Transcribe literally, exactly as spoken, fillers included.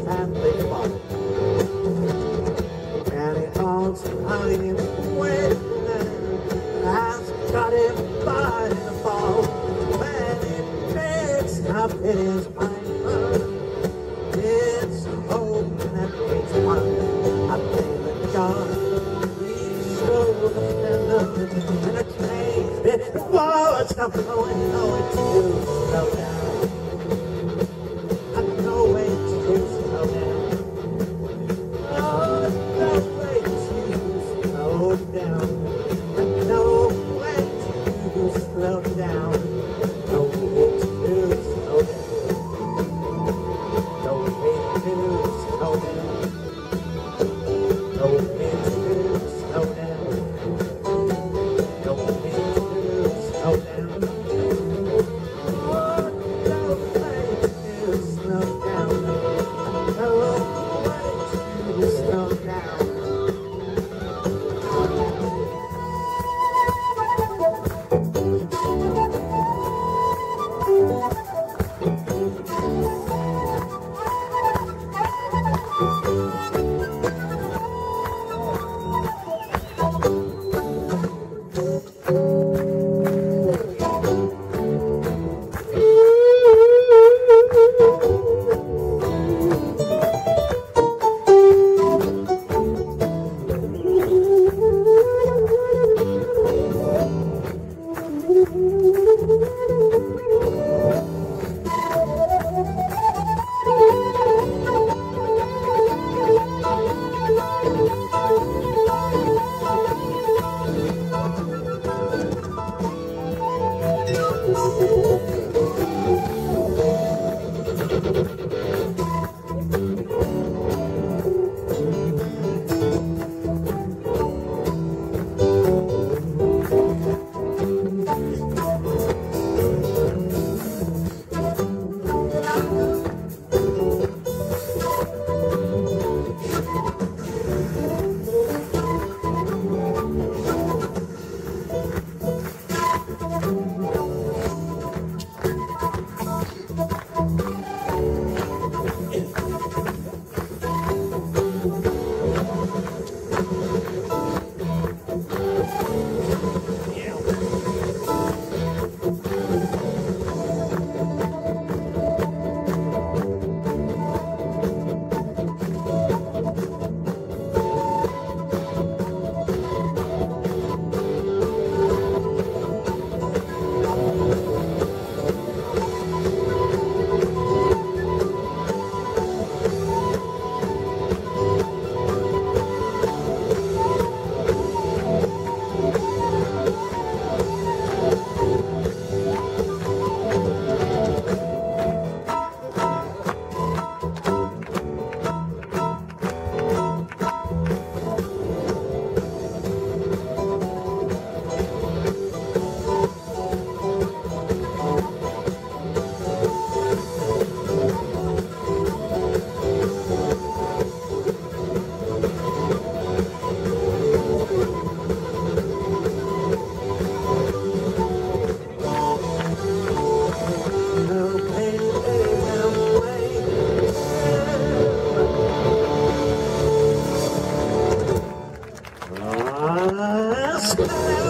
and they fought. And it haunts him when has got him by the fall. When it makes up in his mind, it's hope that makes one. I pray that God, he's sure to stand up and a train. Whoa, it's not blowing, no, it's too slow down. I know it's too slow down. Oh, no way to slow down. I know way to slow down. No way to slow down. No way to slow down. No way to slow down. No way to slow down. Oh, no way to slow down. No way to slow down. Let's go.